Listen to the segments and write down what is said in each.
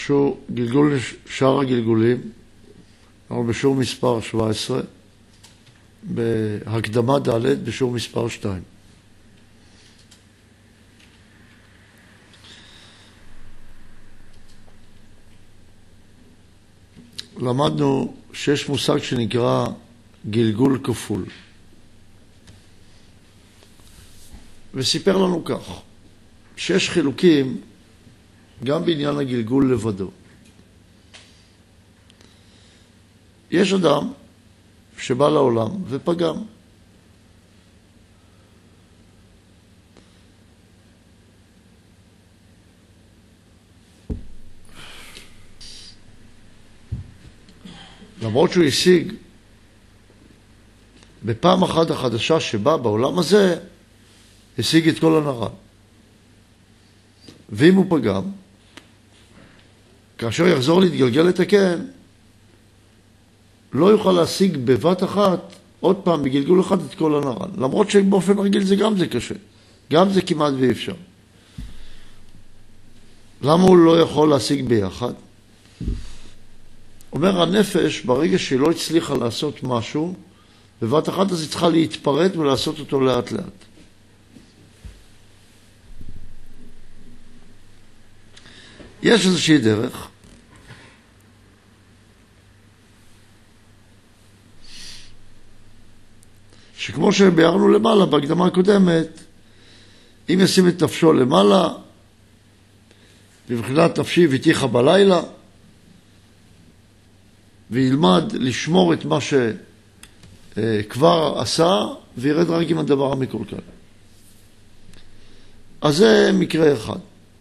גלגול שאר הגלגולים, אנחנו בשיעור מספר 17, בהקדמה ד' בשיעור מספר 2. למדנו שיש מושג שנקרא גלגול כפול. וסיפר לנו כך, שיש חילוקים גם בעניין הגלגול לבדו. יש אדם שבא לעולם ופגם. למרות שהוא השיג בפעם אחת החדשה שבא בעולם הזה, השיג את כל הנר"ן. ואם הוא פגם, כאשר יחזור להתגלגל לתקן, לא יוכל להשיג בבת אחת עוד פעם בגלגול אחד את כל הנר"ן. למרות שבאופן רגיל זה קשה. גם זה כמעט ואי אפשר. למה הוא לא יכול להשיג ביחד? אומר הנפש, ברגע שהיא לא הצליחה לעשות משהו, בבת אחת אז היא צריכה להתפרט ולעשות אותו לאט לאט. יש איזושהי דרך שכמו שביארנו למעלה בהקדמה הקודמת, אם ישים את נפשו למעלה, בבחינת נפשי והתיחה בלילה, וילמד לשמור את מה שכבר עשה, וירד רק עם הדבר המקולקל. אז זה מקרה אחד.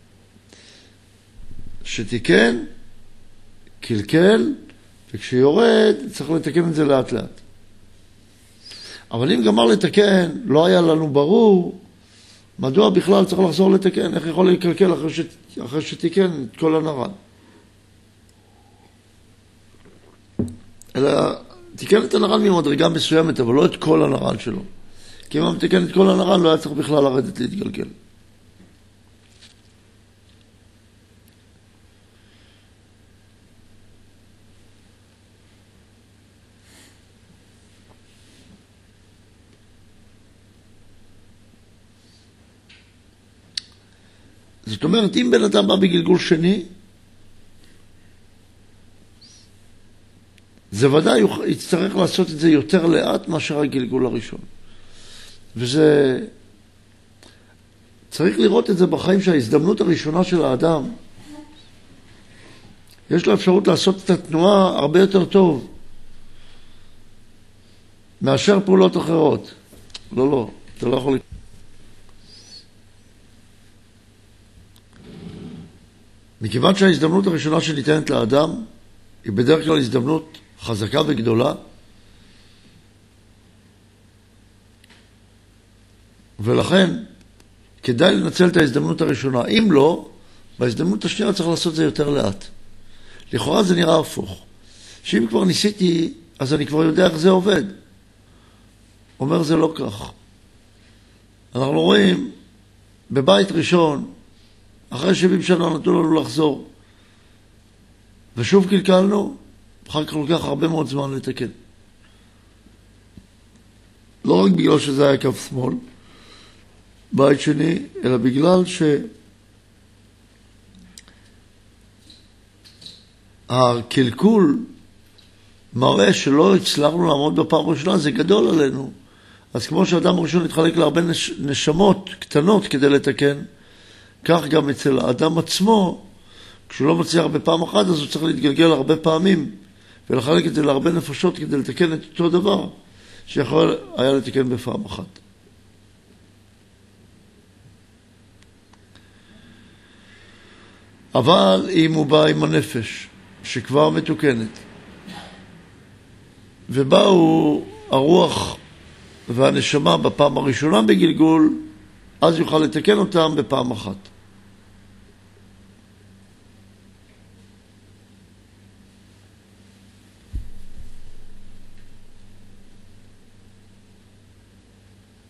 שתיקן, קלקל, וכשיורד צריך לתקן את זה לאט לאט. אבל אם גמר לתקן, לא היה לנו ברור, מדוע בכלל צריך לחזור לתקן? איך יכול לקלקל אחרי שתיקן את כל הנר"ן? אלא תיקן את הנר"ן ממדרגה מסוימת, אבל לא את כל הנר"ן שלו. כי אם הוא מתקן את כל הנר"ן, לא היה צריך בכלל לרדת להתגלגל. זאת אומרת, אם בן אדם בא בגלגול שני, זה ודאי יצטרך לעשות את זה יותר לאט מאשר הגלגול הראשון. וזה, צריך לראות את זה בחיים שההזדמנות הראשונה של האדם, יש לו אפשרות לעשות את התנועה הרבה יותר טוב, מאשר פעולות אחרות. לא, אתה לא יכול... מכיוון שההזדמנות הראשונה שניתנת לאדם היא בדרך כלל הזדמנות חזקה וגדולה, ולכן כדאי לנצל את ההזדמנות הראשונה. אם לא, בהזדמנות השנייה צריך לעשות את זה יותר לאט. לכאורה זה נראה הפוך. שאם כבר ניסיתי, אז אני כבר יודע איך זה עובד. אומר זה לא כך. אנחנו רואים בבית ראשון, אחרי 70 שנה נתנו לנו לחזור, ושוב קלקלנו, אחר כך לוקח הרבה מאוד זמן לתקן. לא רק בגלל שזה היה קו שמאל, בית שני, אלא בגלל שהקלקול מראה שלא הצלחנו לעמוד בפעם ראשונה, זה גדול עלינו. אז כמו שאדם ראשון התחלק להרבה נשמות קטנות כדי לתקן, כך גם אצל האדם עצמו, כשהוא לא מצליח בפעם אחת, אז הוא צריך להתגלגל הרבה פעמים, ולחלק את זה להרבה נפשות כדי לתקן את אותו דבר, שיכול היה לתקן בפעם אחת. אבל אם הוא בא עם הנפש, שכבר מתוקנת, ובאו הרוח והנשמה בפעם הראשונה בגלגול, אז יוכל לתקן אותם בפעם אחת.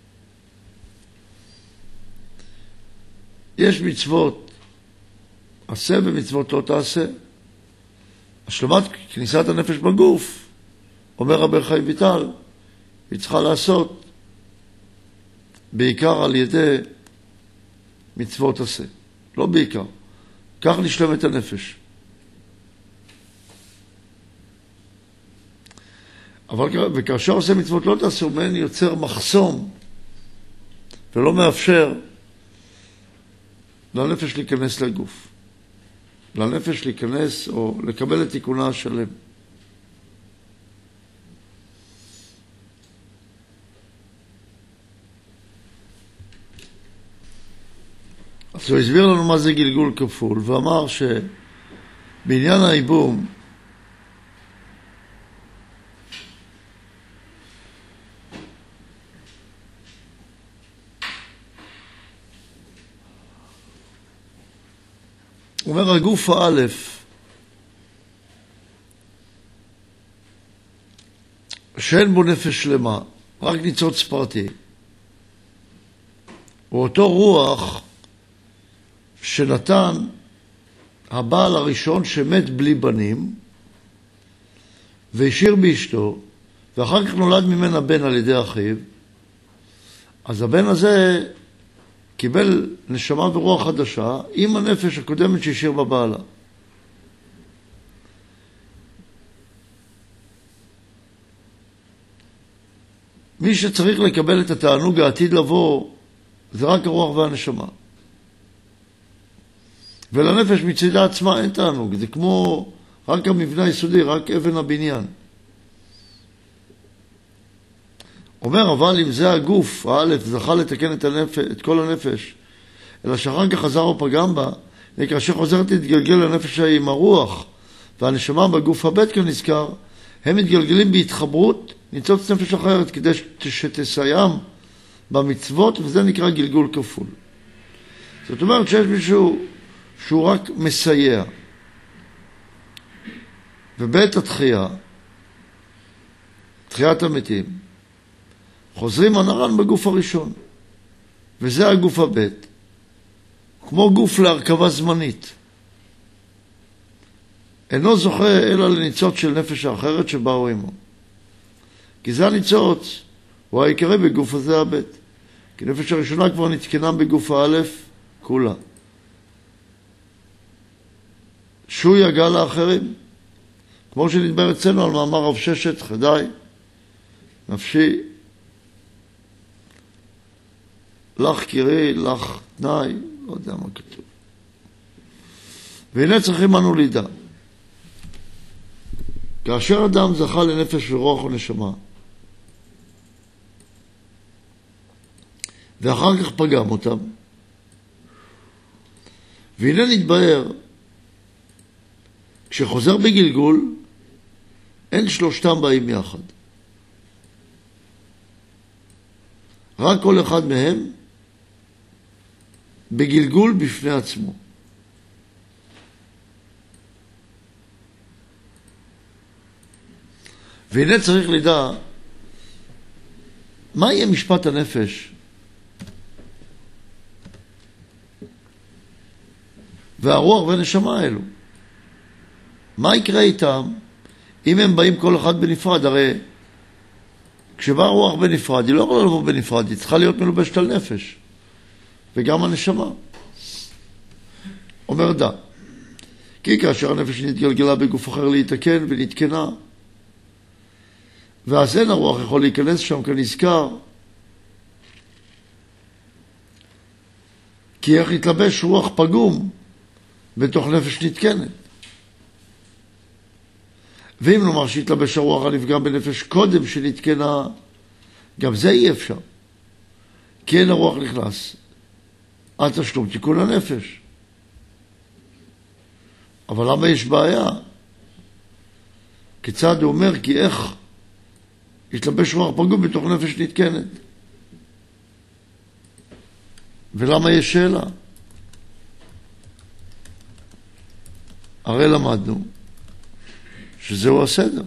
יש מצוות עשה ומצוות לא תעשה. השלמת כניסת הנפש בגוף, אומר רבי חיים ויטל, היא צריכה לעשות בעיקר על ידי מצוות עשה. לא בעיקר. כך נשלמת הנפש. וכאשר עושה מצוות לא תעשה, הוא מעין יוצר מחסום ולא מאפשר לנפש להיכנס לגוף. לנפש להיכנס או לקבל את תיקונה השלם. אז הוא הסביר לנו מה זה גלגול כפול, ואמר שבעניין האיבום, הוא אומר, הגוף האלף, שאין בו נפש שלמה, רק ניצוץ פרטי, הוא אותו רוח שנתן הבעל הראשון שמת בלי בנים, והשאיר באשתו, ואחר כך נולד ממנה בן על ידי אחיו, אז הבן הזה קיבל נשמה ורוח חדשה עם הנפש הקודמת שהשאיר בבעלה. מי שצריך לקבל את התענוג העתיד לבוא זה רק הרוח והנשמה. ולנפש מצידה עצמה אין תענוג, זה כמו רק המבנה היסודי, רק אבן הבניין. אומר, אבל אם זה הגוף, האלף, זכה לתקן את כל הנפש, אלא שאחר כך חזר או פגם בה, וכאשר חוזרת להתגלגל לנפש ההיא עם הרוח, והנשמה בגוף הבית כנזכר, הם מתגלגלים בהתחברות, ניצוץ נפש אחרת, כדי שתסיים במצוות, וזה נקרא גלגול כפול. זאת אומרת שיש מישהו שהוא רק מסייע. ובעת התחייה, תחיית המתים, חוזרים הנרן בגוף הראשון. וזה הגוף הבית. כמו גוף להרכבה זמנית. אינו זוכה אלא לניצוץ של נפש האחרת שבאו עמו. כי זה הניצוץ, הוא העיקרי בגוף הזה הבית. כי נפש הראשונה כבר נתקנה בגוף האלף כולה. שהוא יגע לאחרים. כמו שנדבר אצלנו על מאמר רב ששת, חדאי, נפשי, לך קירי, לך תנאי, לא יודע מה כתוב. והנה צריכים אנו לידע. כאשר אדם זכה לנפש ורוח ונשמה, ואחר כך פגם אותם, והנה נתבהר, כשחוזר בגלגול, אין שלושתם באים יחד. רק כל אחד מהם בגלגול בפני עצמו. והנה צריך לדע מה יהיה משפט הנפש והרוח והנשמה האלו. מה יקרה איתם אם הם באים כל אחד בנפרד? הרי כשבא הרוח בנפרד, היא לא יכולה לבוא בנפרד, היא צריכה להיות מלובשת על נפש. וגם הנשמה. אומר דע. כי כאשר הנפש נתגלגלה בגוף אחר להתקן ונתקנה, ואז אין הרוח יכול להיכנס שם כנזכר, כי איך יתלבש רוח פגום בתוך נפש נתקנת. ואם נאמר שיתלבש הרוח הנפגם בנפש קודם שנתקנה, גם זה אי אפשר. כי אין הרוח נכנס על תשלום תיקון הנפש. אבל למה יש בעיה? כיצד הוא אומר? כי איך יתלבש רוח פגום בתוך נפש נתקנת? ולמה יש שאלה? הרי למדנו שזהו הסדר.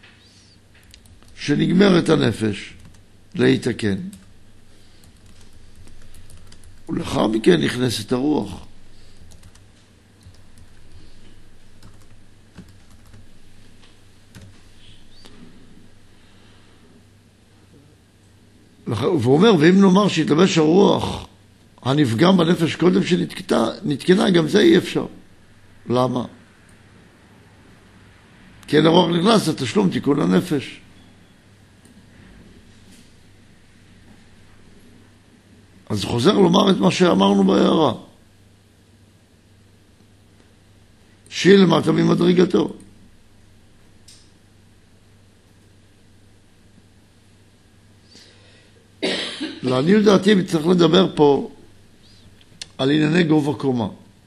שנגמרת הנפש להתקן. ולאחר מכן נכנסת הרוח. והוא אומר, ואם נאמר שהתלבש הרוח הנפגם בנפש קודם שנתקנה, גם זה אי אפשר. למה? כי אין הרוח נכנס לתשלום תיקון הנפש. אז חוזר לומר את מה שאמרנו בהערה. שהיא למטה ממדרגתו. לעניות דעתי צריך לדבר פה על ענייני גובה קומה.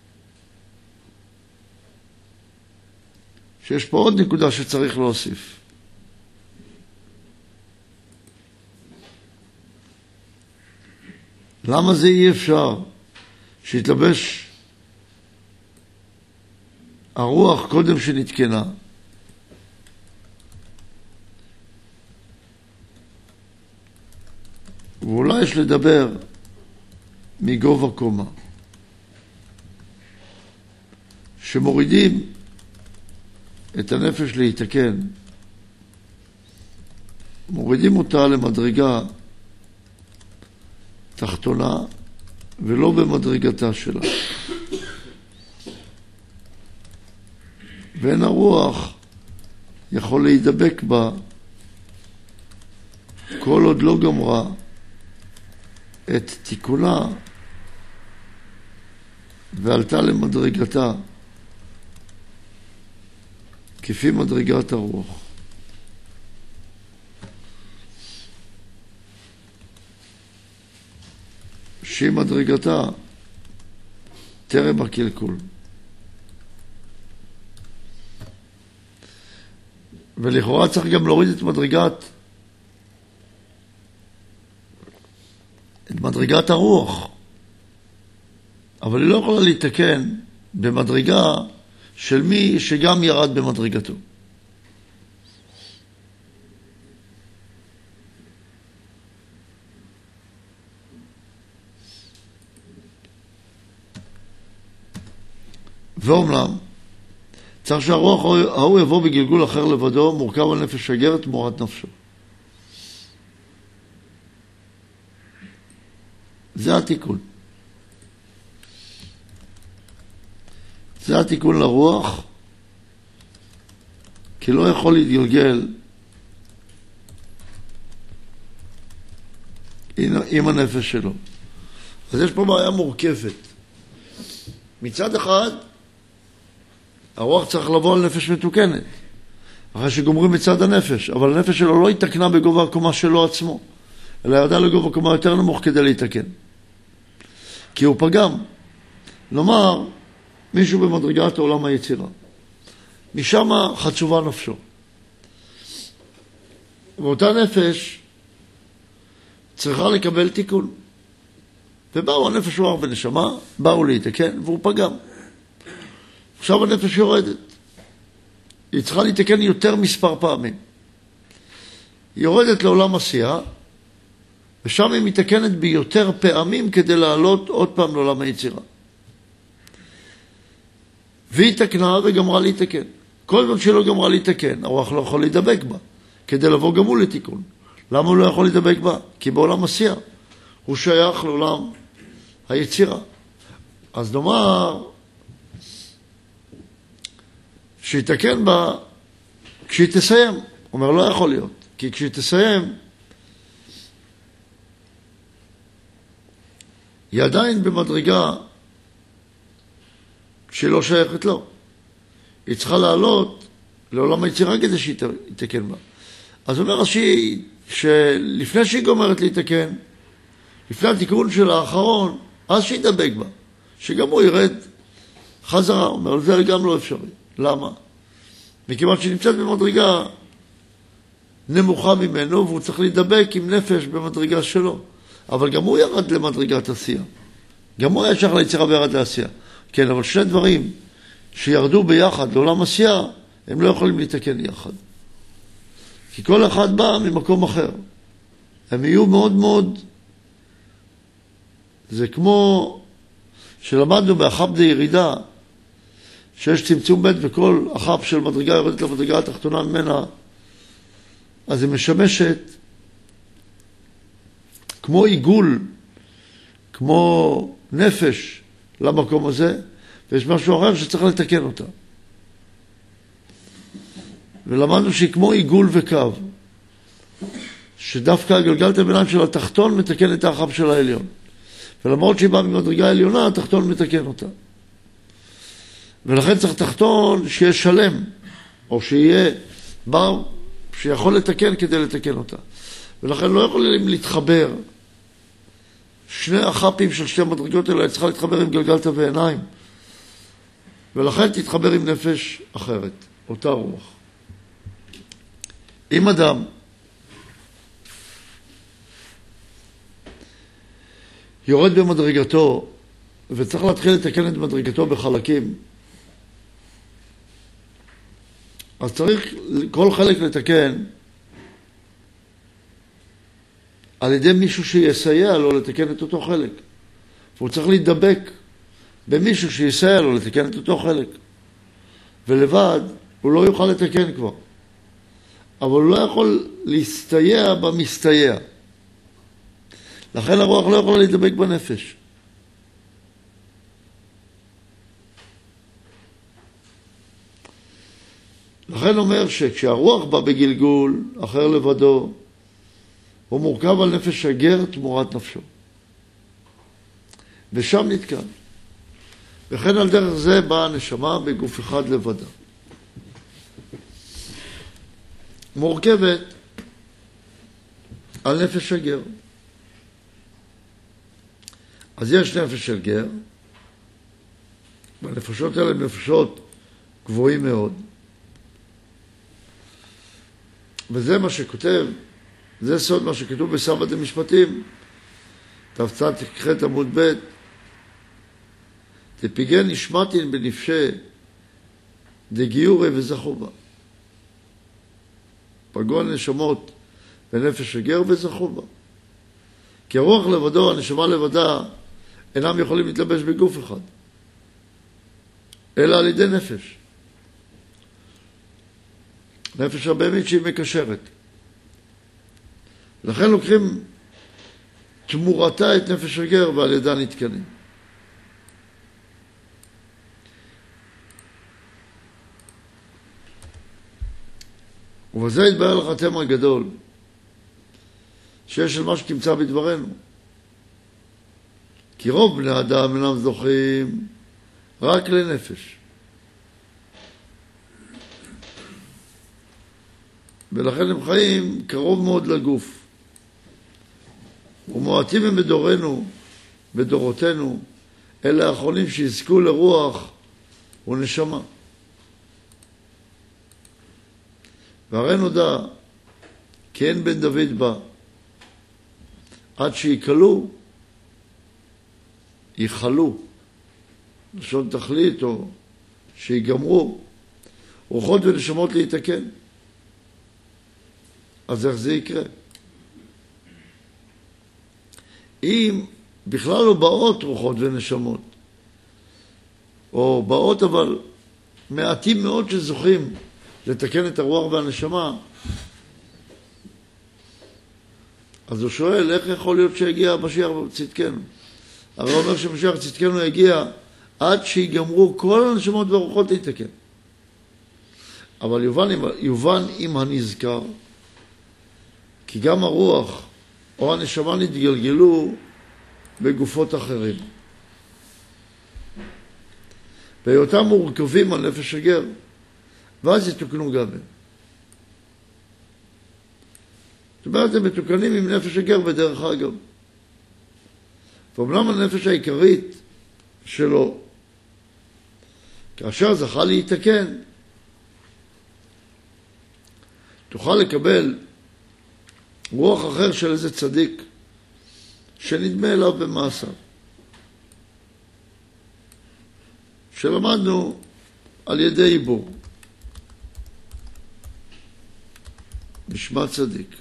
שיש פה עוד נקודה שצריך להוסיף. למה זה אי אפשר שיתלבש הרוח קודם שנתקנה? ואולי יש לדבר מגובה קומה. שמורידים את הנפש להתקן, מורידים אותה למדרגה תחתונה ולא במדרגתה שלה. ואין הרוח יכול להידבק בה כל עוד לא גמרה את תיקונה ועלתה למדרגתה כפי מדרגת הרוח. שהיא מדרגתה טרם הקלקול. ולכאורה צריך גם להוריד את מדרגת הרוח. אבל היא לא יכולה להתקן במדרגה של מי שגם ירד במדרגתו. ואומנם, צריך שהרוח ההוא יבוא בגלגול אחר לבדו, מורכב על נפש שגרת תמורת נפשו. זה התיקון. זה התיקון לרוח, כי לא יכול להתגלגל עם הנפש שלו. אז יש פה בעיה מורכבת. מצד אחד, הרוח צריך לבוא על נפש מתוקנת, אחרי שגומרים מצד הנפש, אבל הנפש שלו לא התקנה בגובה הקומה שלו עצמו, אלא ירדה לגובה קומה יותר נמוך כדי להתקן. כי הוא פגם. נאמר, מישהו במדרגת עולם היצירה. משם חצובה נפשו. ואותה נפש צריכה לקבל תיקון. ובאו הנפש רוח ונשמה, באו להתקן, והוא פגם. עכשיו הנפש יורדת. היא צריכה להתקן יותר מספר פעמים. היא יורדת לעולם עשייה, ושם היא מתקנת ביותר פעמים כדי לעלות עוד פעם לעולם היצירה. והיא תקנה וגמרה להתקן. כל זמן שלא גמרה להתקן, הרוח לא יכול להידבק בה, כדי לבוא גם הוא לתיקון. למה הוא לא יכול להידבק בה? כי בעולם עשייה הוא שייך לעולם היצירה. אז נאמר, שיתקן בה כשהיא תסיים. הוא אומר, לא יכול להיות. כי כשהיא תסיים, היא עדיין במדרגה שהיא לא שייכת לו. היא צריכה לעלות לעולם היצירה כדי שהיא תתקן בה. אז הוא אומר שלפני שהיא גומרת להתקן, לפני התיקון של האחרון, אז שהיא ידבק בה. שגם הוא ירד חזרה. הוא אומר, זה גם לא אפשרי. למה? מכיוון שהיא נמצאת במדרגה נמוכה ממנו, והוא צריך להידבק עם נפש במדרגה שלו. אבל גם הוא ירד למדרגת עשייה. גם הוא היה שייך ליצירה וירד לעשייה. כן, אבל שני דברים שירדו ביחד לעולם עשייה, הם לא יכולים להתקן יחד. כי כל אחד בא ממקום אחר. הם יהיו מאוד מאוד זה כמו שלמדנו באחב די ירידה, שיש צמצום ב' וכל אחב של מדרגה יורדת למדרגה התחתונה ממנה, אז היא משמשת כמו עיגול, כמו נפש למקום הזה, ויש משהו אחר שצריך לתקן אותה. ולמדנו שהיא כמו עיגול וקו, שדווקא הגלגלת הביניים של התחתון מתקן את האחב של העליון. ולמרות שהיא באה ממדרגה העליונה, התחתון מתקן אותה. ולכן צריך תחתון שיהיה שלם, או שיהיה בר שיכול לתקן כדי לתקן אותה. ולכן לא יכולים להתחבר שני החפים של שתי מדרגות האלה, צריכה להתחבר עם גלגלת ועיניים. ולכן תתחבר עם נפש אחרת, אותה רוח. אם אדם יורד במדרגתו וצריך להתחיל לתקן את מדרגתו בחלקים, אז צריך כל חלק לתקן על ידי מישהו שיסייע לו לתקן את אותו חלק. והוא צריך להידבק במישהו שיסייע לו לתקן את אותו חלק. ולבד הוא לא יוכל לתקן כבר. אבל הוא לא יכול להסתייע במסתייע. לכן הרוח לא יכולה להידבק בנפש. לכן אומר שכשהרוח בא בגלגול אחר לבדו, הוא מורכב על נפש הגר תמורת נפשו. ושם נתקן. וכן על דרך זה באה הנשמה בגוף אחד לבדה. מורכבת על נפש הגר. אז יש נפש של גר, והנפשות האלה הן נפשות גבוהים מאוד. וזה מה שכותב, זה סוד מה שכתוב בסבא דמשפטים, תפצת תקחת עמוד ב', תפיגן נשמתין בנפשי דגיורי וזכו בה. פגעו הנשמות בנפש הגר וזכו בה. כי הרוח לבדו, הנשמה לבדה, אינם יכולים להתלבש בגוף אחד, אלא על ידי נפש. נפש הבהמית שהיא מקשרת. לכן לוקחים תמורתה את נפש הגר ועל ידה נתקנים. ובזה יתבהר לך התמה הגדול שיש של מה שתמצא בדברנו. כי רוב בני אדם אינם זוכים רק לנפש. ולכן הם חיים קרוב מאוד לגוף. ומועטים הם בדורנו, בדורותינו, אלה האחרונים שיזכו לרוח ונשמה. והרי נודע, כי אין בן דוד בא, עד שיקלו, יחלו, לשון תכלית או שיגמרו, רוחות ונשמות להתקן. אז איך זה יקרה? אם בכלל לא באות רוחות ונשמות, או באות אבל מעטים מאוד שזוכים לתקן את הרוח והנשמה, אז הוא שואל, איך יכול להיות שיגיע המשיח צדקנו? הרי הוא אומר שמשיח צדקנו יגיע עד שיגמרו כל הנשמות והרוחות להתקן. אבל יובן עם הנזכר, כי גם הרוח או הנשמה נתגלגלו בגופות אחרים. בהיותם מורכבים על נפש הגר, ואז יתוקנו גם הם. זאת אומרת, הם מתוקנים עם נפש הגר בדרך אגב. ואומנם הנפש העיקרית שלו, כאשר זכה להתקן, תוכל לקבל רוח אחר של איזה צדיק שנדמה אליו במעשה. שלמדנו על ידי עיבור. נשמע צדיק.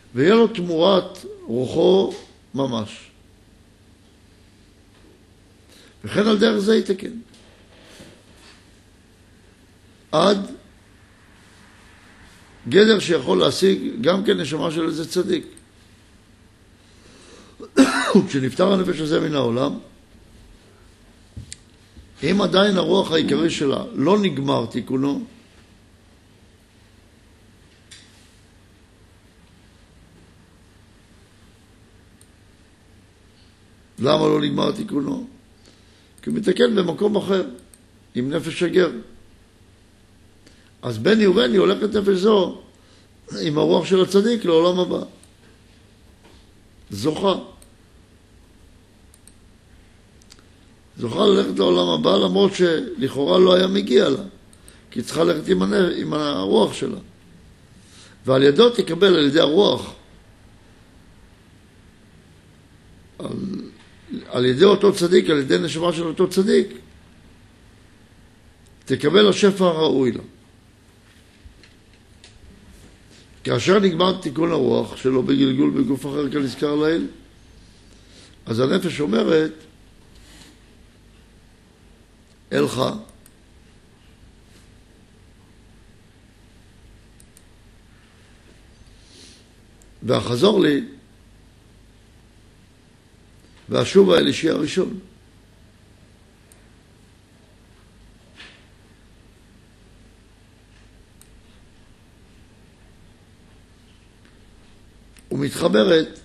ויהיה לו תמורת רוחו ממש. וכן על דרך זה יתקן. עד גדר שיכול להשיג גם כן נשמה של איזה צדיק. וכשנפטר הנפש הזה מן העולם, אם עדיין הרוח העיקרי שלה לא נגמר תיקונו, למה לא נגמר תיקונו? כי הוא מתקן במקום אחר, עם נפש הגר. אז בני ובני הולכת נפש זו עם הרוח של הצדיק לעולם הבא. זוכה. זוכה ללכת לעולם הבא, למרות שלכאורה לא היה מגיע לה, כי היא צריכה ללכת עם הרוח שלה. ועל ידו תקבל על ידי הרוח, על ידי אותו צדיק, על ידי נשמה של אותו צדיק, תקבל השפע הראוי לה. כאשר נגמר תיקון הרוח שלו בגלגול בגוף אחר כנזכר לעיל, אז הנפש אומרת, אלך, והחזור לי, והשובה אל אישי הראשון. ומתחברת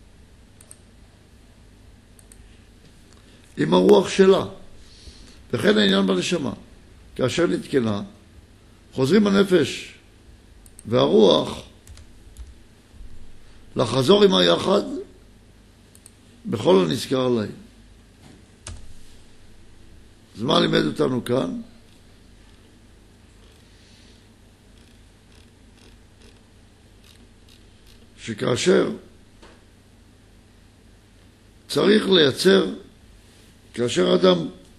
עם הרוח שלה. וכן העניין בנשמה. כאשר נתקנה, חוזרים הנפש והרוח לחזור עם היחד בכל הנזכר עליי. אז מה לימד אותנו כאן? שכאשר צריך לייצר, כאשר אדם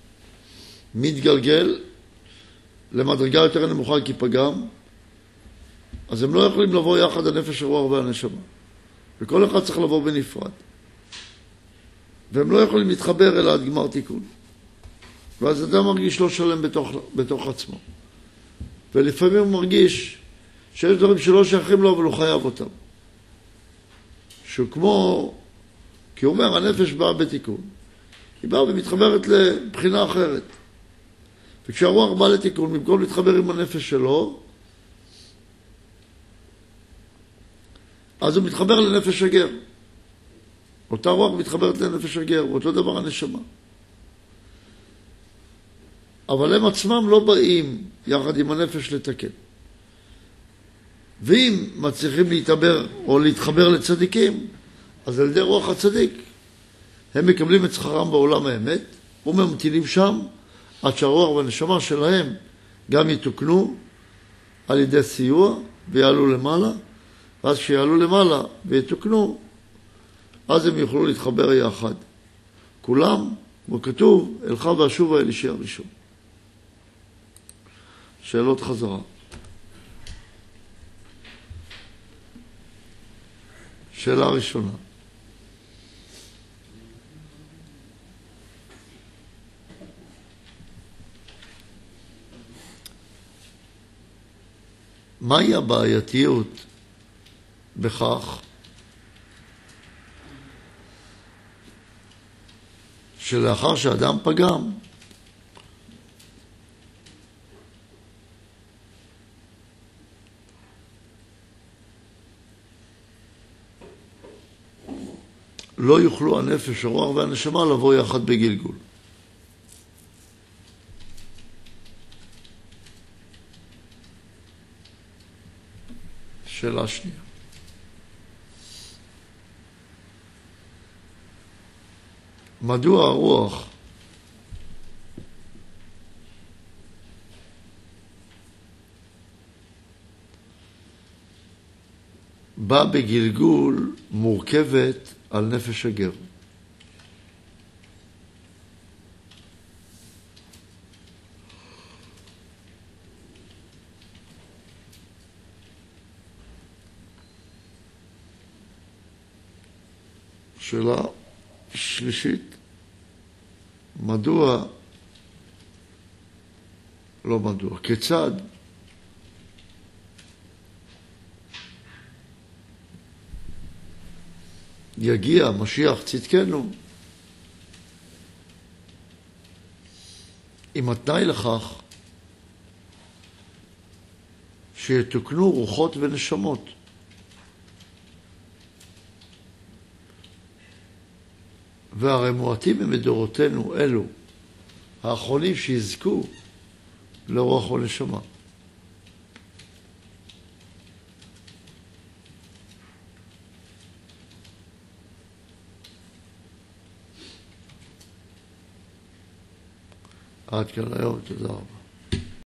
מתגלגל למדרגה יותר נמוכה כפגם, אז הם לא יכולים לבוא יחד הנפש, הרוח והנשמה. וכל אחד צריך לבוא בנפרד. והם לא יכולים להתחבר אלא עד גמר תיקון. ואז אדם מרגיש לא שלם בתוך עצמו. ולפעמים הוא מרגיש שיש דברים שלא שייכים לו, אבל הוא חייב אותם. שהוא כמו, כי הוא אומר, הנפש באה בתיקון. היא באה ומתחברת לבחינה אחרת. וכשהרוח באה לתיקון, במקום להתחבר עם הנפש שלו, אז הוא מתחבר לנפש הגר. אותה רוח מתחברת לנפש הגר, ואותו דבר הנשמה. אבל הם עצמם לא באים יחד עם הנפש לתקן. ואם מצליחים להתחבר או להתחבר לצדיקים, אז על ידי רוח הצדיק הם מקבלים את שכרם בעולם האמת, וממתינים שם עד שהרוח והנשמה שלהם גם יתוקנו על ידי סיוע ויעלו למעלה, ואז כשיעלו למעלה ויתוקנו, אז הם יוכלו להתחבר יחד. כולם, כמו כתוב, אלך ואשובה אל אישי הראשון. שאלות חזרה. שאלה ראשונה. מהי הבעייתיות בכך שלאחר שאדם פגם, לא יוכלו הנפש, הרוח והנשמה לבוא יחד בגלגול? שאלה שנייה. מדוע הרוח באה בגלגול מורכבת על נפש הגר? שאלה שלישית, מדוע, לא מדוע, כיצד יגיע משיח צדקנו אם התנאי לכך שיתוקנו רוחות ונשמות. והרי מועטים הם מדורותינו אלו, האחרונים שיזכו לרוח ונשמה. עד כאן היום, תודה רבה.